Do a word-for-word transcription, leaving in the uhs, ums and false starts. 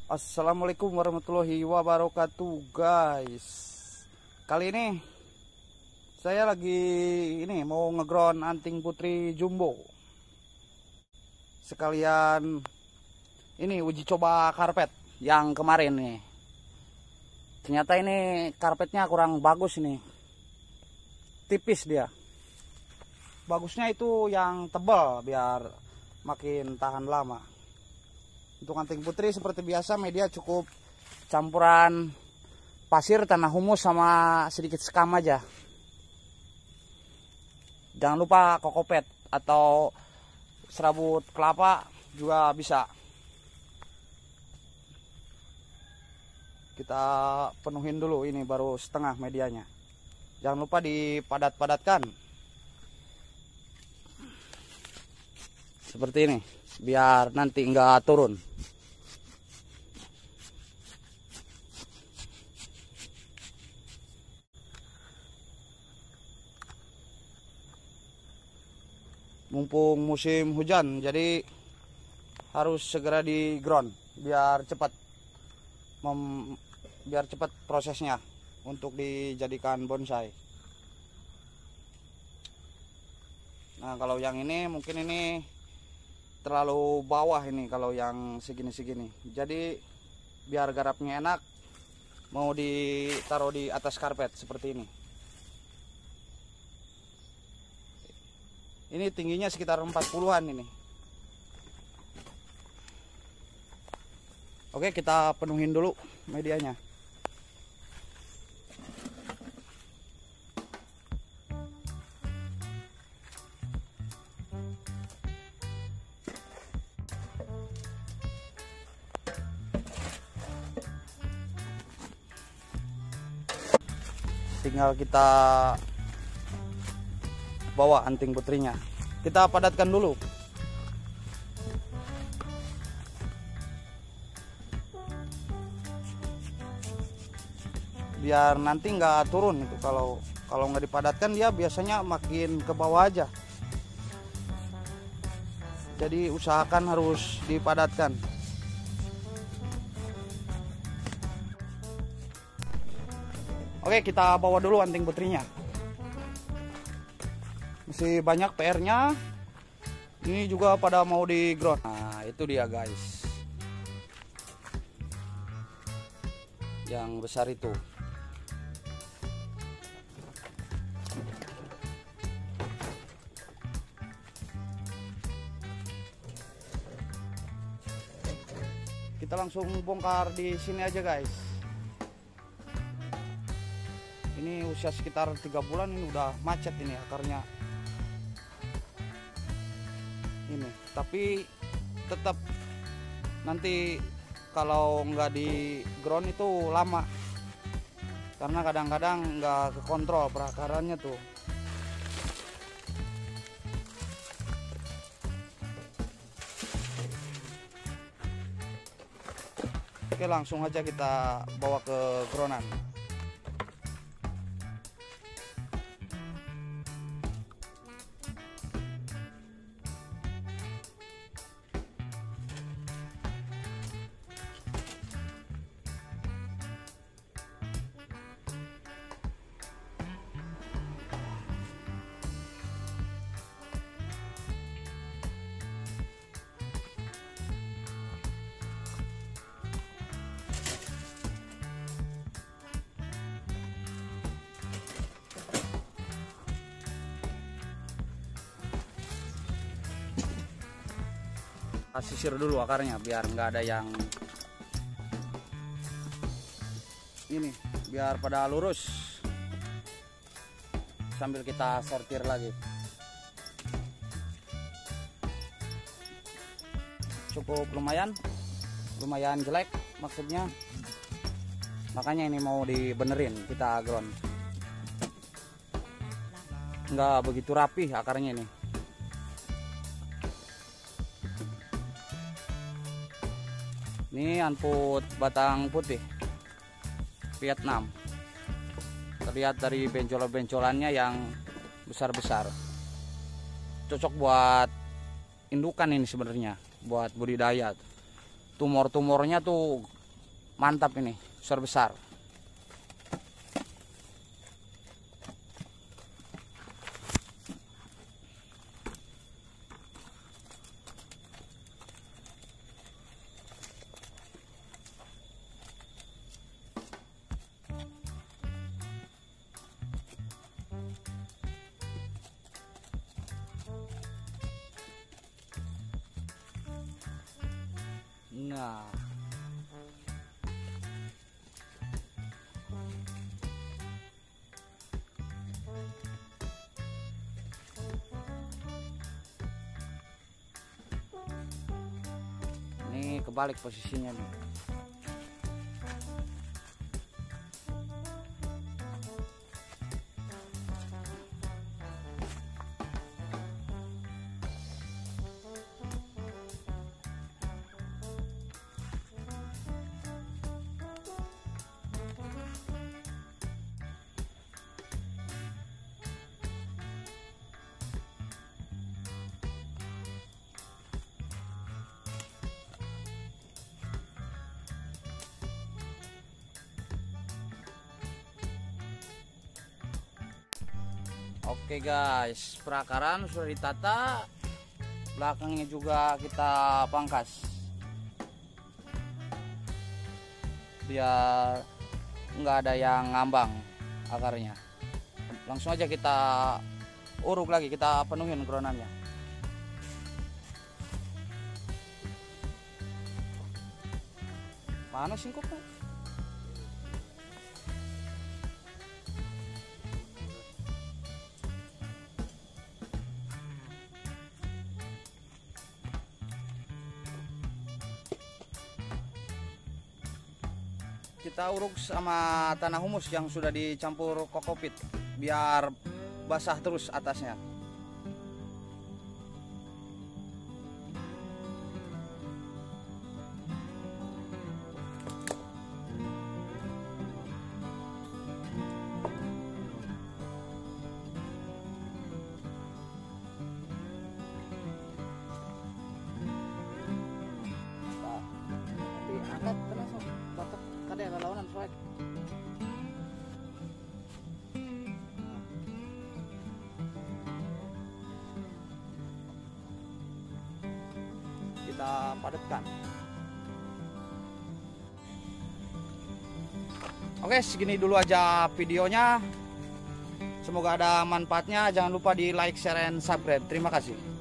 Assalamualaikum warahmatullahi wabarakatuh, guys. Kali ini saya lagi ini mau ngeground anting putri jumbo. Sekalian ini uji coba karpet yang kemarin nih. Ternyata ini karpetnya kurang bagus nih. Tipis dia. Bagusnya itu yang tebal biar makin tahan lama. Untuk anting putri seperti biasa media cukup campuran pasir, tanah humus, sama sedikit sekam aja. Jangan lupa kokopet atau serabut kelapa juga bisa. Kita penuhin dulu, ini baru setengah medianya. Jangan lupa dipadat-padatkan. Seperti ini, biar nanti enggak turun. Mumpung musim hujan, jadi harus segera di ground biar cepat mem, biar cepat prosesnya untuk dijadikan bonsai. Nah, kalau yang ini mungkin ini terlalu bawah ini, kalau yang segini-segini. Jadi biar garapnya enak, mau ditaruh di atas karpet seperti ini. Ini tingginya sekitar empat puluhan ini. Oke, kita penuhin dulu medianya. Tinggal kita bawa anting putrinya. Kita padatkan dulu. Biar nanti nggak turun itu. Kalau kalau nggak dipadatkan dia biasanya makin ke bawah aja. Jadi usahakan harus dipadatkan. Oke, kita bawa dulu anting putrinya. Masih banyak P R-nya. Ini juga pada mau di ground. Nah, itu dia, guys. Yang besar itu. Kita langsung bongkar di sini aja, guys. Ini usia sekitar tiga bulan, ini udah macet ini akarnya. Ini tapi tetap nanti kalau nggak di ground itu lama, karena kadang-kadang nggak kekontrol perakarannya tuh. Oke, langsung aja kita bawa ke groundan. Sisir dulu akarnya biar nggak ada yang ini, biar pada lurus, sambil kita sortir lagi. Cukup lumayan lumayan jelek maksudnya, makanya ini mau dibenerin, kita ground. Nggak begitu rapih akarnya ini. Ini anput batang putih Vietnam. Terlihat dari benjolan-benjolannya yang besar-besar. Cocok buat indukan ini sebenarnya, buat budidaya. Tumor-tumornya tuh Mantap ini, besar-besar. Nah, ini kebalik posisinya nih. Oke guys, perakaran sudah ditata, belakangnya juga kita pangkas biar nggak ada yang ngambang akarnya. Langsung aja kita uruk lagi, kita penuhin kronannya. Mana singkupnya? Kita uruk sama tanah humus yang sudah dicampur kokopit biar basah terus atasnya. Diangkat terus batak kada lalawanan soalnya. Kita padatkan. Oke, segini dulu aja videonya. Semoga ada manfaatnya. Jangan lupa di like, share, and subscribe. Terima kasih.